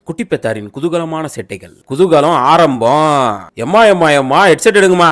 குட்டிப்பெத்தாரின் குதூகலமான சேட்டைகள். குதூகலம் ஆரம்பம். எம்மா எம்மா எம்மா ஹெட்செட் எடுங்கம்மா.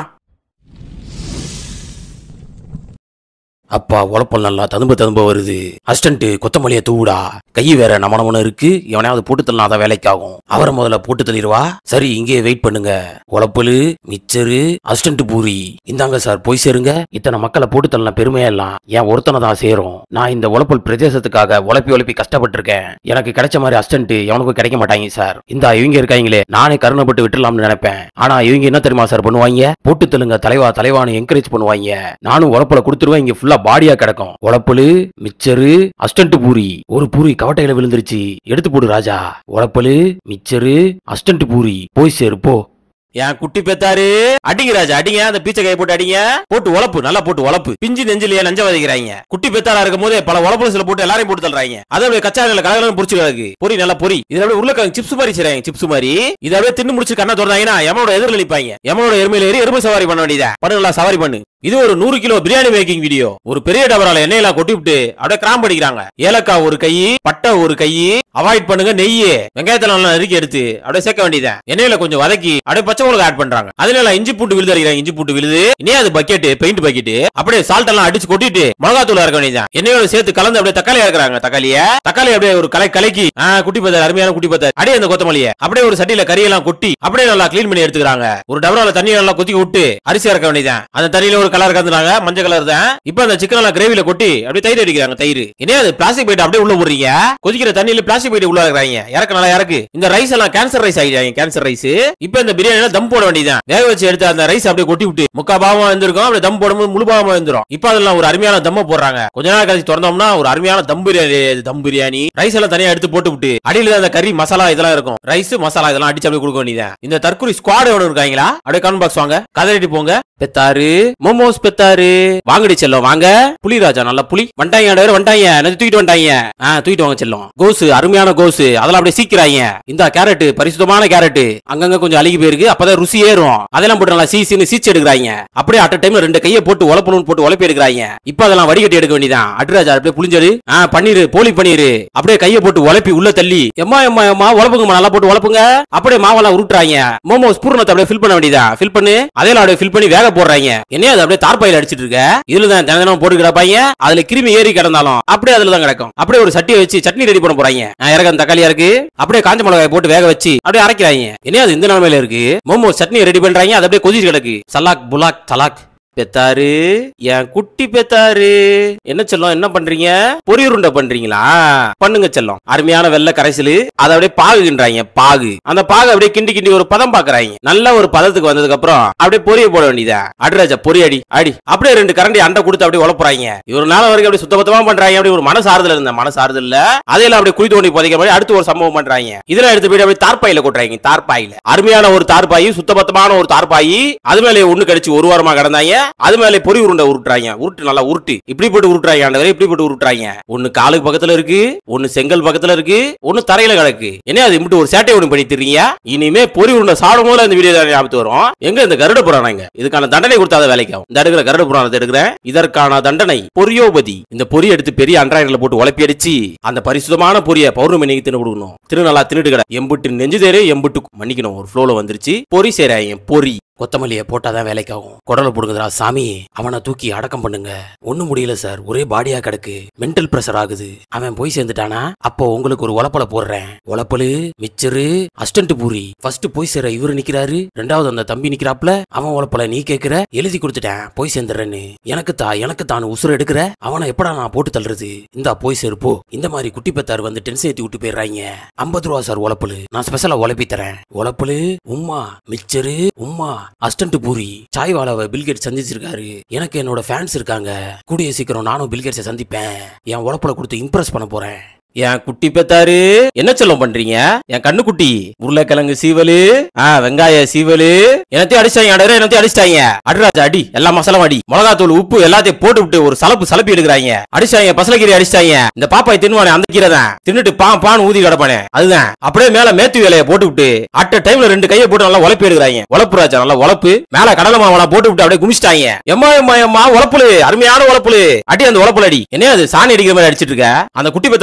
அப்பா உழப்பல் நல்லா ததும்ப வருது. அசிஸ்டன்ட் கொத்தமல்லிய தூவுடா. கை வேற நமனமனு இருக்கு. எவனையாவது போட்டு தள்ளலாம், அதான் வேலைக்காகும். அவரை முதல்ல போட்டு தள்ளிடுவா. சரி, இங்கே வெயிட் பண்ணுங்க. உழப்பலு, மிச்சரு, அசிஸ்டன்ட் பூரி இந்தாங்க சார், போய் சேருங்க. இத்தனை மக்களை போட்டு தள்ளலாம் பெருமையா எல்லாம் ஏன் ஒருத்தனை தான் சேரும். நான் இந்த உழப்பல் பிரதேசத்துக்காக உழப்பி கஷ்டப்பட்டு இருக்கேன். எனக்கு கிடைச்ச மாதிரி அசிஸ்டன்ட் எவனுக்கும் கிடைக்க மாட்டாங்க சார். இந்த இவங்க இருக்காங்களே, நானே கருணப்பட்டு விட்டுலாம்னு நினைப்பேன். ஆனா இவங்க என்ன தெரியுமா சார் பண்ணுவாங்க? போட்டு தள்ளுங்க தலைவான்னு என்கரேஜ் பண்ணுவாங்க. நானும் உழப்பல கொடுத்துருவேன். இங்க ஃபுல்லா பாடியா கிடக்கும். உழப்பலு, மிச்சரு, அசிஸ்டன்ட் பூரி. ஒரு பூரி கவட்டையில விழுந்துருச்சு, எடுத்து போடு ராஜா. உழப்பலு, மிச்சரு, அசிஸ்டன்ட் பூரி, போய் சேரு போ. என் குட்டி பெத்தாரு, அடிங்க ராஜா, அடிங்க. அந்த பீச்சை கையை போட்டு அடிங்க. போட்டு உழப்பு, நல்லா போட்டு உழப்பு. பிஞ்சு நெஞ்சிலேயே நஞ்ச வதைக்கிறாங்க. குட்டி பெத்தாரா இருக்கும் போதே பல உழப்பு சில போட்டு எல்லாரையும் போட்டு தள்ளுறாங்க. அதை அப்படியே கச்சாரில கலகலன்னு புடிச்சு கிடக்கு. பொரி நல்லா பொரி. இது அப்படியே உருளைக்கிழங்கு சிப்ஸ் மாதிரி செய்றாங்க. சிப்ஸ் மாதிரி இதை அப்படியே தின்னு முடிச்சு கண்ணா திறந்தாங்கன்னா எமனோட எதிரில் நிற்பாங்க. எமனோட எருமையில ஏறி எருமை சவாரி பண்ண வேண்டியதா. பண்ணு, நல்லா சவாரி பண்ணு. இது ஒரு 100 கிலோ பிரியாணி மேக்கிங் வீடியோ. ஒரு பெரிய டபரால எண்ணெயெல்லாம் கொட்டி விட்டு அப்படியே கிராம்பு அடிக்கிறாங்க. ஏலக்காய் ஒரு கை, பட்டை ஒரு கை. அவாய்ட் பண்ணுங்க நெய். வெங்காயத்தை நல்லா நறுக்கி எடுத்து அப்படியே சேர்க்க வேண்டியதா. எண்ணெயில கொஞ்சம் வதக்கி அப்படியே பச்சை மிளகாய் ஆட் பண்றாங்க. அதுல இஞ்சி பூண்டு விழுது அடிக்கிறாங்க. இஞ்சி பூண்டு விழுது இனே அது பக்கெட், பெயிண்ட் பக்கெட். அப்படியே சால்ட் எல்லாம் அடிச்சு கொட்டிட்டு மிளகாத்தூள் இறக்க வேண்டியதா. எண்ணெயோட சேர்த்து கலந்து அப்படியே தக்காளி இறக்குறாங்க. தக்காளி அப்படியே ஒரு கலக்கி குட்டி பத்தார், அருமையான குட்டி பத்தார். அப்படியே அந்த கொத்தமல்லியை அப்படியே ஒரு சட்டியில கறியெல்லாம் கொட்டி அப்படியே நல்லா கிளீன் பண்ணி எடுத்துக்கிறாங்க. ஒரு டபரால தண்ணி நல்லா கொதிக்க விட்டு அரிசி இறக்க வேண்டியதா. அந்த தண்ணியில ஒரு கலர் கலந்துறாங்க, மஞ்சள் கலர் தான். இப்ப அந்த சிக்கன் எல்லாம் கிரேவில கொட்டி அப்படியே தயிர் அடிக்கிறாங்க. தயிர் என்ன அது பிளாஸ்டிக் பைட் அப்படியே உள்ள போடுறீங்க. கொதிக்கிற தண்ணியில பிளாஸ்டிக் பைட் உள்ள இறக்குறாங்க. இறக்க நல்லா இறக்கு. இந்த ரைஸ் எல்லாம் கேன்சர் ரைஸ் ஆகிடுறாங்க. Cancer rice. இப்ப இந்த பிரியாணில தம் போட வேண்டியதான். வேக வச்சு எடுத்து அந்த ரைஸ் அப்படியே கொட்டி விட்டு முக்கா பாவமா இருந்திருக்கும். அப்படியே தம் போடும்போது முழு பாவமா இருந்துரும். இப்ப அதெல்லாம் ஒரு அருமையான தம்ம போடுறாங்க. கொஞ்ச நாள் கழிச்சு திறந்தோம்னா ஒரு அருமையான தம் பிரியாணி. ரைஸ் எல்லாம் தனியா எடுத்து போட்டு விட்டு அடியில அந்த கறி மசாலா இதெல்லாம் இருக்கும். ரைஸ் மசாலா இதெல்லாம் அடிச்சு அப்படியே கொடுக்க வேண்டியதான். இந்த தற்கொலை ஸ்குவாட் எவ்வளவு இருக்காங்களா? அப்படியே கமெண்ட் பாக்ஸ் வாங்க, கதறிட்டு போங்க. பெத்தாரு, மோமோஸ் பெத்தாரு, வாங்கடி செல்லம் வாங்க. புலி ராஜா, நல்ல புலி வண்டாங்க. தூக்கிட்டு வந்துட்டாங்க. தூக்கிட்டு வாங்க செல்லம். கோசு, அருமையான கோசு, அதெல்லாம் அப்படியே சீக்கிறாங்க. இந்த கேரட், பரிசுத்தமான கேரட், அங்கங்க கொஞ்சம் அழுகி போயிருக்கு. அப்பதான் ருசி ஏறும். அதெல்லாம் போட்டு நல்லா சீச்சு எடுக்கிறாங்க. அப்படியே அட்ட டைம்ல 2 கையை போட்டு உழப்பணும் போட்டு உழப்பி எடுக்கிறாங்க. இப்ப அதெல்லாம் வடிகட்டி எடுக்க வேண்டியதான். அட்ராஜா அப்படியே புளிஞ்சடு பன்னீர், போலி பன்னீர் அப்படியே கையை போட்டு உழப்பி உள்ள தள்ளி எம்மா உழப்புங்க, நல்லா போட்டு உழப்புங்க. அப்படியே மாவெல்லாம் உருட்டுறாங்க. மோமோஸ் பூர்ணத்தை அப்படியே ஃபில் பண்ண வேண்டியதான். ஃபில் பண்ணி அதெல்லாம் அப்படியே ஃபில் பண்ணி வேக போடுறாங்க. என்ன அது அப்படியே தார்பாயில அடிச்சிட்டு இருக்க. இதுலதான் தினம் போட்டு கிடப்பாங்க. அதுல கிருமி ஏறி கிடந்தாலும் அப்படியே அதுலதான் கிடக்கும். அப்படியே ஒரு சட்டியை வச்சு சட்னி ரெடி பண்ண போறாங்க. இறக்க தக்காளியா இருக்கு. அப்படியே காஞ்ச மிளகாய் போட்டு வேக வச்சு அப்படியே அரைக்கிறாங்க. என்ன அது இந்த நிலைமையில இருக்கு. மோமோஸ் சட்னி ரெடி பண்றாங்க. அது அப்படியே கொதிச்சு கிடக்கு. சலாக் புலாக் சலாக். பெத்தாரு, என் குட்டி பெத்தாரு, என்ன செல்லம் என்ன பண்றீங்க? பொரி உருண்டை பண்றீங்களா? பண்ணுங்க செல்லம். அருமையான வெள்ளை கரைசல், அதை அப்படியே பாகுன்றாங்க. பாகு, அந்த பாகு அப்படியே கிண்டி ஒரு பதம் பாக்குறாங்க. நல்ல ஒரு பதத்துக்கு வந்ததுக்கு அப்புறம் அப்படியே பொரிய போட வேண்டியதா. அட்ராஜா பொரி அடி. அப்படியே 2 கரண்டி அண்டை கொடுத்து அப்படியே உழப்புறாங்க. ஒரு நாள் வரைக்கும் அப்படியே சுத்தபத்தமா பண்றாங்க. அப்படி ஒரு மனசாறுதல் இருந்த மனசாறுதல் இல்ல. அதையெல்லாம் அப்படியே குழி தோண்டி புதைக்க மாதிரி அடுத்து ஒரு சம்பவம் பண்றாங்க. இதெல்லாம் எடுத்து போய் அப்படியே தார்பாயில கொட்டுறாங்க. தார்பாயில அருமையான ஒரு தார்பாயி, சுத்தபத்தமான ஒரு தார்பாயி. அது மேலே ஒண்ணு கடிச்சு 1 வாரமா கிடந்தாங்க. அது மேலே பொரி உருண்டை உருட்டுறாங்க. உருட்டு நல்லா உருட்டு. இப்படி போட்டு உருட்டுறாங்க. இப்படி போட்டு உருட்டுறாங்க. ஒன்னு காலுக்கு பக்கத்துல இருக்கு, ஒன்னு செங்கல் பக்கத்துல இருக்கு, ஒன்னு தரையில கிடக்கு. என்ன அது இப்படி ஒரு சேட்டை ஒண்ணு பண்ணி தர்றீங்க? இனிமே பொரி உருண்டை சாடும் போது இந்த வீடியோ ஞாபகத்து வரும். எங்க இந்த கருட புராணங்க, இதுக்கான தண்டனை கொடுத்தாத வேலைக்காகும். இந்த எடுக்கிற கருட புராணத்தை எடுக்கிறேன். இதற்கான தண்டனை பொரியோபதி. இந்த பொரி எடுத்து பெரிய அன்றாயிரல போட்டு உழப்பி அடிச்சு அந்த பரிசுத்தமான பொரிய பௌர்ணமி நீங்க தின்னு கொடுக்கணும். திரு நல்லா தின்னுட்டு கிட. எம்புட்டு நெஞ்சு தேரே எம்புட்டு மன்னிக்கணும். ஒரு ஃப்ளோல வந்துருச்சு. பொரி சேராங்க. பொரி கொத்தமல்லியை போட்டாதான் வேலைக்காகும். குடலை போடுங்கடா சாமி. அவனை தூக்கி அடக்கம் பண்ணுங்க. ஒண்ணும் முடியல சார், ஒரே பாடியா கிடக்கு. மென்டல் பிரஷர் ஆகுது. அவன் போய் சேர்ந்துட்டானா? அப்போ உங்களுக்கு ஒரு உழப்பல போடுறேன். உழப்பலு, மிச்சரு, அசிஸ்டன்ட் பூரி. ஃபர்ஸ்ட் போய் சேர இவரு நிக்கிறாரு. 2வது அந்த தம்பி நிக்கிறாப்ல. அவன் உழப்பல நீ கேக்குற. எழுதி கொடுத்துட்டேன் போய் சேர்ந்துறேன்னு. எனக்கு தான் உசுர எடுக்கிற. அவனை எப்படா நான் போட்டு தள்ளுறது? இந்தா போய் சேரு போ. இந்த மாதிரி குட்டி பெத்தார் வந்து டென்ஷன் ஏத்தி விட்டு போயிடுறாங்க. 50 ரூபா சார் உழப்பலு. நான் ஸ்பெஷலா உழப்பி தரேன். உழப்பலு உம்மா, மிச்சரு உம்மா, அசிஸ்டன்ட் பூரி. சாய்வாலாவை பில்கேட்ஸ் சந்திச்சிருக்காரு. எனக்கு என்னோட ஃபேன்ஸ் இருக்காங்க. கூடிய சீக்கிரம் நானும் பில்கேட்ஸை சந்திப்பேன். என் உழப்பல கொடுத்து இம்ப்ரெஸ் பண்ண போறேன். என் குட்டி பெத்தாரு, என்ன செல்லம் பண்றீங்க? என் கண்ணு குட்டி, உருளைக்கிழங்கு சீவலு, வெங்காய சீவலு, என்னத்தையும் அடிச்சிட்டாங்க. அட்ராஜா அடி, எல்லா மசாலும் அடி. மிளகாத்தூள், உப்பு எல்லாத்தையும் போட்டு விட்டு ஒரு சலப்பி எடுக்கிறாங்க. அடிச்சாங்க. பசலக்கீரை அடிச்சிட்டாங்க. இந்த பாப்பாய் தின்னுவானே அந்த கீரை தான். தின்னுட்டு பான் ஊதி கிடப்பானே அதுதான். அப்படியே மேல மேத்து வேலையை போட்டு விட்டு அட்ட டைம்ல 2 கையை போட்டு நல்லா உழப்பி எடுக்கிறாங்க. உழப்பு ராஜா, நல்லா உழப்பு. மேல கடலை மாவெல்லாம் போட்டு விட்டு அப்படியே குமிச்சிட்டாங்க. எம்மா உழப்புல, அருமையான உழப்புல. அடி அந்த உழப்புல அடி. என்ன அது சாணி அடிக்கிற மாதிரி அடிச்சிட்டு இருக்க? அந்த குட்டி பெத்தாருக்கு ஒரு அவார்டு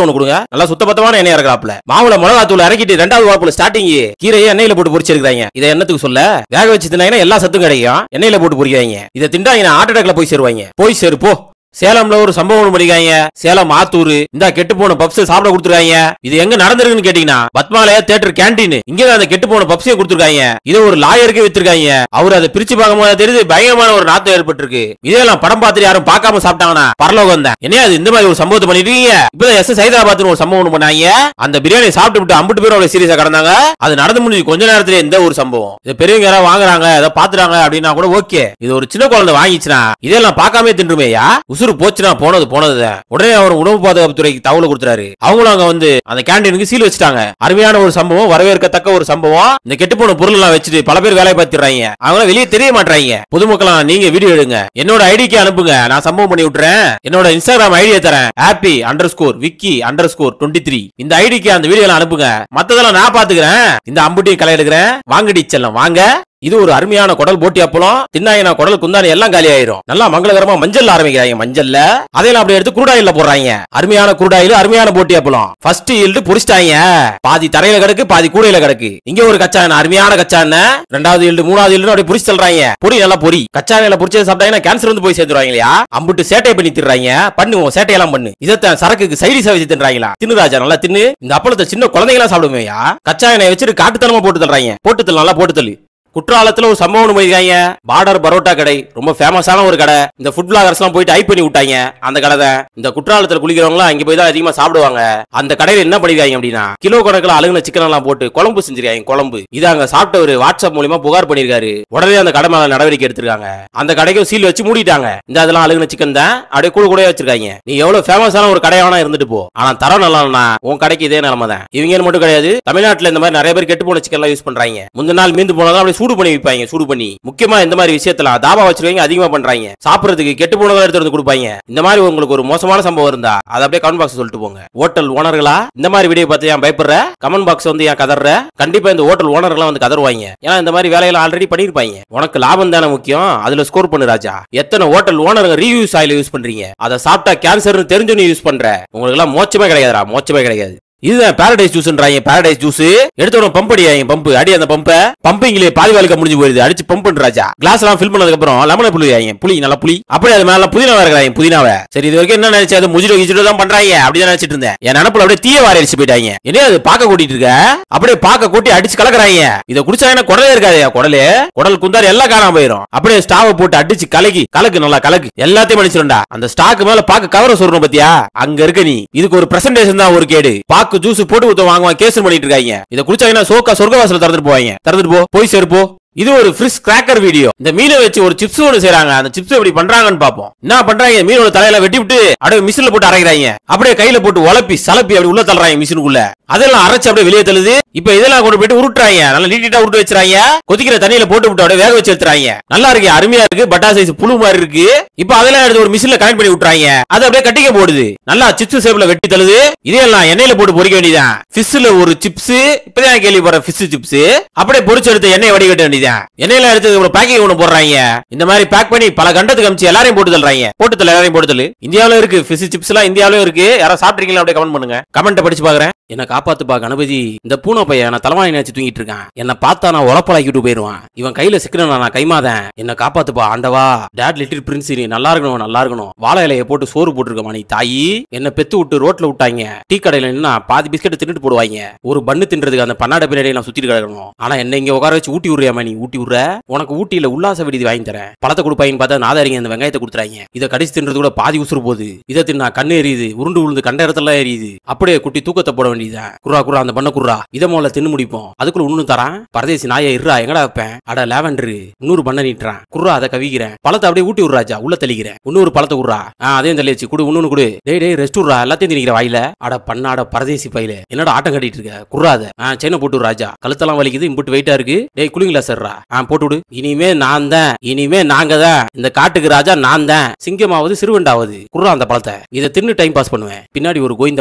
ஒண்ணு கொடுங்க. நல்லா சுத்தபத்தமான எண்ணெய் இறக்குறாப்ல. மாவுல மிளகாத்தூள் இறக்கிட்டு 2வது வாக்குல ஸ்டார்டிங் கீரையை எண்ணெயில போட்டு பொரிச்சு எடுக்கிறாங்க. இதை என்னத்துக்கு சொல்ல, வேக வச்சு தின்னாங்கன்னா எல்லா சத்தும் கிடைக்கும். எண்ணெயில போட்டு பொரிக்கிறாங்க. இதை திண்டாங்க ஹார்ட் அட்டாக்ல போய் சேருவாங்க. போய் சேரு போ. சேலம்ல ஒரு சம்பவம் பண்ணிருக்காங்க. சேலம் ஆத்தூர் இந்த கெட்டு போன பப்ஸ் சாப்பிட கொடுத்துருக்காங்க. இது எங்க நடந்திருக்குன்னு கேட்டீங்கன்னா பத்மாலயா தியேட்டர் கேண்டீன். இங்க அந்த கெட்டு போன பப்ஸையும் கொடுத்துருக்காங்க. இதை ஒரு லாயருக்கு வித்துருக்காங்க. அவர் அதை பிரிச்சு பார்க்கும்போது தெரியுது பயங்கரமான ஒரு நாத்தம் ஏற்பட்டிருக்கு. இதெல்லாம் படம் பார்த்துட்டு யாரும் பார்க்காம சாப்பிட்டாங்கன்னா பரலோகம் தான். என்ன அது இந்த மாதிரி ஒரு சம்பவத்தை பண்ணிருக்கீங்க. இப்ப எஸ் ஹைதராபாத் ஒரு சம்பவம் பண்ணாங்க. அந்த பிரியாணி சாப்பிட்டு விட்டு 50 பேரும் அவ்வளவு சீரியஸா கடந்தாங்க. அது நடந்து முடிஞ்சு கொஞ்ச நேரத்துல இந்த ஒரு சம்பவம். இது பெரியவங்க யாராவது வாங்குறாங்க அதை பாத்துறாங்க அப்படின்னா கூட ஓகே. இது ஒரு சின்ன குழந்தை வாங்கிச்சுனா இதெல்லாம் பார்க்காம தின்றுமேயா. உசுறு போச்சுனா போனது உடனே அவர் உணவு பாதுகாப்பு துறைக்கு தகவல் கொடுத்தாரு. அவங்களும் அங்க வந்து அந்த கேண்டீனுக்கு சீல் வச்சுட்டாங்க. அருமையான ஒரு சம்பவம், வரவேற்கத்தக்க ஒரு சம்பவம். இந்த கெட்டு போன பொருள் எல்லாம் வச்சுட்டு பல பேர் வேலையை பார்த்துறாங்க. அவங்க வெளியே தெரிய மாட்டாங்க. பொதுமக்களா நீங்க வீடியோ எடுங்க, என்னோட ஐடிக்கு அனுப்புங்க, நான் சம்பவம் பண்ணி விட்டுறேன். என்னோட இன்ஸ்டாகிராம் ஐடியை தரேன், happy_wiki_23. இந்த ஐடிக்கு அந்த வீடியோ அனுப்புங்க. மத்ததெல்லாம் நான் பாத்துக்கிறேன். இந்த அம்புட்டியும் களை எடுக்கிறேன். வாங்கடி செல்லம் வாங்க. இது ஒரு அருமையான குடல் போட்டி அப்பளம். தின்னாயினா குடல் குந்தானி எல்லாம் காலி ஆயிரும். நல்லா மங்களகரமா மஞ்சள் ஆரம்பிக்கிறாங்க. மஞ்சள்ல அதையெல்லாம் அப்படியே எடுத்து குருடாயில போடுறாங்க. அருமையான குருடாயில் அருமையான போட்டி அப்பளம். ஃபர்ஸ்ட் ஈல்டு பொரிச்சிட்டாங்க. பாதி தரையில கிடக்கு, பாதி கூடையில கிடக்கு. இங்க ஒரு கச்சா எண்ணெய், அருமையான கச்சா எண்ணெய். 2வது ஈல்டு 3வது ஈல்டு அப்படியே பொரிச்சு தள்ளுறாங்க. பொரி நல்லா பொரி. கச்சா எண்ணெயில பொரிச்சு சாப்பிட்டாங்கன்னா கேன்சர் வந்து போய் சேர்த்துருவாங்க இல்லையா. அம்புட்டு சேட்டை பண்ணி திடுறாங்க. பண்ணுவோம் சேட்டையெல்லாம் பண்ணு. இதை சரக்குக்கு சைடிஸா வச்சு தின்றாங்களா. தின்னுராஜா நல்லா தின்னு. இந்த அப்பளத்தை சின்ன குழந்தைங்களா சாப்பிடுமையா. கச்சா எண்ணெய் வச்சுட்டு காட்டுத்தனமா போட்டு தள்ளுறாங்க. போட்டு தள்ளு நல்லா போட்டு தள்ளு. குற்றாலத்துல ஒரு சம்பவம் பண்ணிருக்காங்க. பார்டர் பரோட்டா கடை ரொம்ப ஃபேமஸான ஒரு கடை. இந்த ஃபுட் பிளாகர்ஸ் எல்லாம் போயிட்டு ஹைப் பண்ணி விட்டாங்க அந்த கடை தான். இந்த குற்றாலத்துல குளிக்கிறவங்க அங்க போய் தான் அதிகமா சாப்பிடுவாங்க. அந்த கடையில என்ன பண்ணிருக்காங்க அப்படின்னா கிலோ கணக்கில் அழுகுன சிக்கன் எல்லாம் போட்டு குழம்பு செஞ்சிருக்காங்க. குழம்பு இது அங்க சாப்பிட்ட ஒரு வாட்ஸ்அப் மூலமா புகார் பண்ணிருக்காரு. உடனே அந்த கடை மேல நடவடிக்கை எடுத்திருக்காங்க. அந்த கடைக்கும் சீல் வச்சு மூடிட்டாங்க. இந்த அதெல்லாம் அழுகுன சிக்கன் தான் அப்படியே கூட வச்சிருக்காங்க. நீ எவ்வளவு ஃபேமஸான ஒரு கடையானா இருந்துட்டு போ, ஆனா தரம் நல்லா உன் கடைக்கு இதே நிலைமை தான். இவங்க மட்டும் கிடையாது, தமிழ்நாட்டுல இந்த மாதிரி நிறைய பேர் கெட்டு போன சிக்கன் எல்லாம் யூஸ் பண்றாங்க. முந்தின நாள் மீந்து போனதான் அப்படியே சூடு பண்ணி வைப்பாங்க. சூடு பண்ணி முக்கியமா இந்த மாதிரி விஷயத்துல தாபா வச்சிருக்கீங்க அதிகமா பண்றாங்க. சாப்பிடுறதுக்கு கெட்டு போனதெல்லாம் எடுத்து வந்து கொடுப்பாங்க. இந்த மாதிரி உங்களுக்கு ஒரு மோசமான சம்பவம் இருந்தா அதை அப்படியே கமெண்ட் பாக்ஸ் சொல்லிட்டு போங்க. ஹோட்டல் ஓனர்களா இந்த மாதிரி வீடியோ பார்த்து ஏன் பயப்படுற, கமெண்ட் பாக்ஸ் வந்து ஏன் கதற. கண்டிப்பா இந்த ஹோட்டல் ஓனர்களா வந்து கதறுவாங்க. ஏன்னா இந்த மாதிரி வேலையெல்லாம் ஆல்ரெடி பண்ணிருப்பாங்க. உனக்கு லாபம் தானே முக்கியம், அதுல ஸ்கோர் பண்ணு ராஜா. எத்தனை ஹோட்டல் ஓனர்கள் ரிவ்யூஸ் ஆயில் யூஸ் பண்றீங்க, அதை சாப்பிட்டா கேன்சர்னு தெரிஞ்சு யூஸ் பண்ற. உங்களுக்கு எல்லாம் மோச்சமே கிடையாதுடா, மோச்சமே கிடையாது. இதுதான் பாரடைஸ் ஜூஸ்ன்றாங்க. பாரடைஸ் ஜூஸ் எடுத்தவன பம்ப் அடியாங்க. பம்ப் அடி. அந்த பம்பிங்ல பாதி வேலைக்கு முடிஞ்சு போயிருது. அடிச்சு பம்ப் பண்றாஜா. கிளாஸ் எல்லாம் ஃபில் பண்ணதுக்கு அப்புறம் லெமனை புளியாங்க. புளி நல்லா புளி அப்படியே அது மேல புதினா இருக்கிறாங்க. புதினாவை சரி இது வரைக்கும் என்ன நினைச்சு அது முஜிரோ கிஜிரோ தான் பண்றாங்க அப்படிதான் நினைச்சிட்டு இருந்தேன். என் நினப்புல அப்படியே தீய வாரி அடிச்சு போயிட்டாங்க. என்ன அது பாக்க கூட்டிட்டு இருக்க, அப்படியே பாக்க கூட்டி அடிச்சு கலக்குறாங்க. இதை குடிச்சா குடலே இருக்காது. குடல் குந்தாரு எல்லாம் காணாம போயிரும். அப்படியே ஸ்டாவை போட்டு அடிச்சு கலக்கு நல்லா கலக்கு எல்லாத்தையும் அடிச்சிருண்டா. அந்த ஸ்டாக்கு மேல பாக்க கவர சொல்றோம் பத்தியா, அங்க இருக்க நீ. இதுக்கு ஒரு பிரசன்டேஷன் தான் ஒரு கேடு. ஜூஸ் போட்டு ஊத்த வாங்குவாங்க. கேஸ் பண்ணிட்டு இருக்காங்க. இத குடிச்சாங்கன்னா சோக்கா சொர்க்கவாசல திறந்துட்டு போவாங்க. திறந்துட்டு போய் சேர்ப்போ. இது ஒரு ஃபிஷ் கிராக்கர் வீடியோ. இந்த மீனை வச்சு ஒரு சிப்ஸ் ஒன்று செய்றாங்க. அந்த சிப்ஸ் எப்படி பண்றாங்கன்னு பாப்போம். என்ன பண்றாங்க, மீனோட தலையில வெட்டி விட்டு அப்படியே மிஷின்ல போட்டு அரைக்கிறாங்க. அப்படியே கையில போட்டு உலப்பி சலப்பி அப்படி உள்ள தள்ளுறாங்க மிஷினுக்குள்ள. அதெல்லாம் அரைச்சு அப்படியே வெளியே தள்ளுது. இப்ப இதெல்லாம் கொண்டு போயிட்டு உருட்டுறாங்க. நல்லா நீட்டா உருட்டு வச்சுறாங்க. கொதிக்கிற தண்ணியில போட்டு விட்டு அப்படியே வேக வச்சு எடுத்துறாங்க. நல்லா இருக்கு, அருமையா இருக்கு. பட்டா சைஸ் புழு மாதிரி இருக்கு. இப்ப அதெல்லாம் எடுத்து ஒரு மிஷின்ல கனெக்ட் பண்ணி விட்டுறாங்க. அது அப்படியே கட்டிக்க போடுது. நல்லா சிப்ஸ் ஷேப்ல வெட்டி தள்ளுது. இதெல்லாம் எண்ணெயில போட்டு பொரிக்க வேண்டியதான். ஃபிஷ்ல ஒரு சிப்ஸ் இப்பதான் கேள்விப்படுற ஃபிஷ் சிப்ஸ். அப்படியே பொரிச்சு எடுத்து எண்ணெய் வடிகட்ட வேண்டியதான். எண்ணெயில எடுத்து பேக்கிங் ஒண்ணு போடுறாங்க. இந்த மாதிரி பேக் பண்ணி பல கண்டத்துக்கு அமிச்சு எல்லாரையும் போட்டு தள்ளுறாங்க. எல்லாரையும் போட்டு தள்ளு. இந்தியாவில இருக்கு ஃபிஷ் சிப்ஸ் எல்லாம், இந்தியாவிலும் இருக்கு. யாராவது சாப்பிட்டீங்களா அப்படியே கமெண்ட் பண்ணுங்க. கமெண்ட் படிச்சு பாக்குறேன். என்ன காப்பாத்துப்பா கணபதி. இந்த பூனை பையன் நான் தலைவாணி நினைச்சு தூங்கிட்டு இருக்கான். என்ன பார்த்தா நான் உழப்பலாக்கிட்டு போயிருவான். இவன் கையில சிக்கன நான் கைமாதேன். என்ன காப்பாத்துப்பா ஆண்டவா. டாட் லிட்டில் பிரின்ஸ் நீ நல்லா இருக்கணும், நல்லா இருக்கணும். வாழை இலையை போட்டு சோறு போட்டுருக்கமா நீ தாயி. என்ன பெத்து விட்டு ரோட்ல விட்டாங்க. டீ கடையில நின்னா பாதி பிஸ்கெட் தின்னுட்டு போடுவாங்க. ஒரு பண்ணு தின்றதுக்கு அந்த பன்னாட பின்னாடி நான் சுத்திட்டு கிடக்கணும். ஆனா என்ன இங்க உட்கார வச்சு ஊட்டி விடுறியாமா நீ. ஊட்டி விடுற. உனக்கு ஊட்டியில உல்லாச விடுதி வாங்கி தரேன். பழத்தை கொடுப்பாங்கன்னு பார்த்தா நாதாரிங்க அந்த வெங்காயத்தை கொடுத்துறாங்க. இதை கடிச்சு தின்றது கூட பாதி உசுறு போகுது. இதை தின்னா கண்ணு எரியுது, உருண்டு உளுந்து கண்ட இடத்துல எரியுது. அப்படியே குட்டி தூக்கத்தை போட வேண்டியதான். குர்ரா அந்த பண்ண குர்ரா. இதை முதல்ல தின்னு முடிப்போம். அதுக்குள்ள இன்னும் தரான். பரதேசி நாயை இருறா எங்கடா வைப்பேன். அட லேவண்டரு இன்னொரு பண்ண நீட்டுறான். குர்ரா அதை கவிக்கிறேன். பழத்தை அப்படியே ஊட்டி விடுறாஜா. உள்ள தெளிக்கிறேன். இன்னொரு பழத்தை குர்ரா. அதையும் தெளிச்சு குடு. இன்னொன்னு குடு. டேய் ரெஸ்ட் விடுறா. எல்லாத்தையும் திணிக்கிற வாயில. அட பண்ணாட பரதேசி பையில என்னடா ஆட்டம் கட்டிட்டு இருக்க. குர்ராத சென்னை போட்டு ராஜா. கழுத்தெல்லாம் வலிக்குது. இம்புட்டு வெயிட்டா இருக்கு. டேய் குளிங்களா சார்ரா. போட்டு விடு. இனிமே நான் தான், இனிமே நாங்க தான். இந்த காட்டுக்கு ராஜா நான் தான். சிங்கமாவது சிறுவண்டாவது. குர்ரா அந்த பழத்தை. இதை தின்னு டைம் பாஸ் பண்ணுவேன். பின்னாடி ஒரு கோவிந்த வரான்.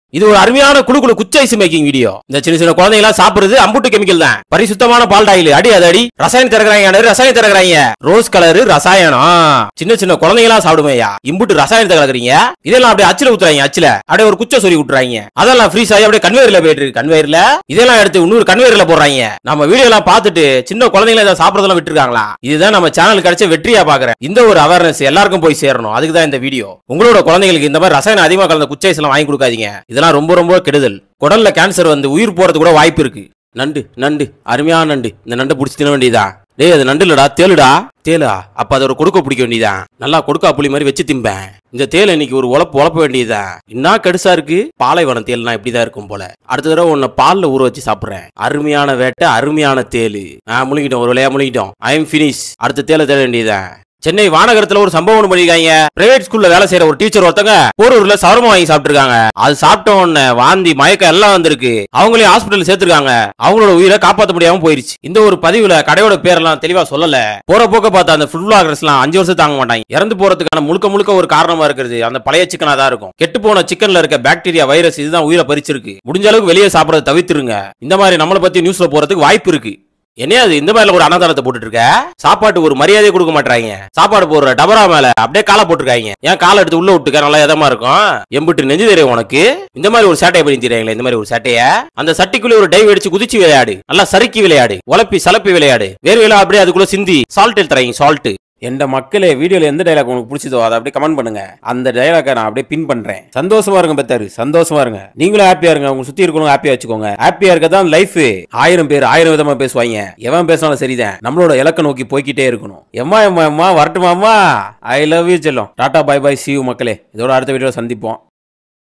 இது ஒரு அருமையான குழு குழு குச்ச ஐஸ் மேக்கிங் வீடியோ. இந்த சின்ன சின்ன குழந்தைங்க எல்லாம் சாப்பிடுறது அம்புட்டு கெமிக்கல் தான். பரிசுத்தமான பால்டாயில் அடி அதடி ரசாயனம் தரக்குறாங்க, ரசாயனம் தரக்குறாங்க. ரோஸ் கலரு ரசாயனம். சின்ன சின்ன குழந்தைங்க எல்லாம் சாப்பிடுமையா இம்புட்டு ரசாயனத்தை கலக்குறீங்க. இதெல்லாம் அப்படியே அச்சுல ஊத்துறாங்க, அச்சுல அப்படியே ஒரு குச்ச சொல்லி விட்டுறாங்க. அதெல்லாம் ஃப்ரீஸ் ஆகி அப்படியே கன்வேயர்ல போயிட்டு இருக்கு. கன்வேயர்ல இதெல்லாம் எடுத்து இன்னொரு கன்வேயர்ல போடுறாங்க. நம்ம வீடியோ எல்லாம் பார்த்துட்டு சின்ன குழந்தைங்களை இதை சாப்பிடறதெல்லாம் விட்டுருக்காங்களா? இதுதான் நம்ம சேனல் கிடைச்ச வெற்றியா பாக்குறேன். இந்த ஒரு அவேர்னஸ் எல்லாருக்கும் போய் சேரணும். அதுக்கு தான் இந்த வீடியோ. உங்களோட குழந்தைகளுக்கு இந்த மாதிரி ரசாயனம் அதிகமா கலந்த குச்ச ஐஸ் எல்லாம் வாங்கி கொடுக்காதீங்க. இதெல்லாம் ரொம்ப ரொம்ப கெடுதல். குடல்ல கேன்சர் வந்து உயிர் போறது கூட வாய்ப்பு இருக்கு. நண்டு நண்டு அருமையான நண்டு. இந்த நண்டை பிடிச்சி தின வேண்டியதான். டேய் அது நண்டு இல்லடா, தேலுடா. தேலா? அப்ப அதை ஒரு கொடுக்க பிடிக்க வேண்டியதான். நல்லா கொடுக்கா புளி மாதிரி வச்சு திம்பேன். இந்த தேலை இன்னைக்கு ஒரு உழப்ப வேண்டியதான். என்ன கடுசா இருக்கு. பாலைவனம் தேல்னா இப்படிதான் இருக்கும் போல. அடுத்த தடவை உன்னை பால்ல ஊற வச்சு சாப்பிடுறேன். அருமையான வேட்டை, அருமையான தேலு. முழுங்கிட்டோம், ஒரு விளையா முழுங்கிட்டோம். I am finish. அடுத்த தேலை தேட வேண்டியதான். சென்னை வானகரத்துல ஒரு சம்பவம் பண்ணிருக்காங்க. பிரைவேட் ஸ்கூல்ல வேலை செய்யற ஒரு டீச்சர் ஒருத்தங்க போரூர்ல சவரமா வாங்கி சாப்பிட்டு இருக்காங்க. அது சாப்பிட்ட உடனே வாந்தி மயக்கம் எல்லாம் வந்திருக்கு. அவங்களையும் ஹாஸ்பிட்டல் சேர்த்திருக்காங்க. அவங்களோட உயிரை காப்பாற்ற முடியாம போயிருச்சு. இந்த ஒரு பதிவுல கடையோட பேரெல்லாம் தெளிவா சொல்லல. போற போக்க பார்த்தா அந்த ஃபுட் பிளாகர்ஸ் எல்லாம் 5 வருஷம் தாங்க மாட்டாங்க. இறந்து போறதுக்கான முழுக்க ஒரு காரணமா இருக்கிறது அந்த பழைய சிக்கனா தான் இருக்கும். கெட்டு போன சிக்கன்ல இருக்க பாக்டீரியா வைரஸ் இதுதான் உயிரை பறிச்சிருக்கு. முடிஞ்ச அளவுக்கு வெளியே சாப்பிடறத தவிர்த்துருங்க. இந்த மாதிரி நம்மளை பத்தி நியூஸ்ல போறதுக்கு வாய்ப்பு இருக்கு. என்ன அது இந்த மாதிரி ஒரு அன்னதானத்தை போட்டுட்டு இருக்க? சாப்பாட்டு ஒரு மரியாதையை கொடுக்க மாட்டாங்க. சாப்பாடு போடுற டபரா மேல அப்படியே காலை போட்டுருக்காங்க. ஏன் காலை எடுத்து உள்ள விட்டுக்க, நல்லா இதமா இருக்கும். எம்பிட்டு நெஞ்சு தெரியும் உனக்கு. இந்த மாதிரி ஒரு சேட்டையை பண்ணி தெரியாங்களே. இந்த மாதிரி ஒரு சேட்டைய அந்த சட்டிக்குள்ள ஒரு டைவ் அடிச்சு குதிச்சு விளையாடு. நல்லா சறுக்கி விளையாடு, உழப்பி சலப்பி விளையாடு. வேறு வேலை அப்படியே அதுக்குள்ள சிந்தி சால்ட் தராங்க. சால்ட் எந்த மக்களே வீடியோல எந்த டைலாக் உங்களுக்கு பிடிச்சதோ அதை அப்படியே கமெண்ட் பண்ணுங்க. அந்த டைலாக்கை நான் அப்படியே பின் பண்றேன். சந்தோஷமா இருங்க பெத்தாரு, சந்தோஷமா இருங்க. நீங்களும் ஹாப்பியா இருங்க. உங்க சுத்தி இருக்கணும் ஹாப்பியா வச்சுக்கோங்க. ஹாப்பியா இருக்கதான் லைஃப். 1000 பேர் 1000 விதமா பேசுவாங்க. எவன் பேசினாலும் சரிதான். நம்மளோட இலக்க நோக்கி போய்கிட்டே இருக்கணும். எம்மா வரட்டுமாமா. ஐ லவ் யூ செல்லம். Tata bye bye, see you மக்களே. இதோட அடுத்த வீடியோல சந்திப்போம்.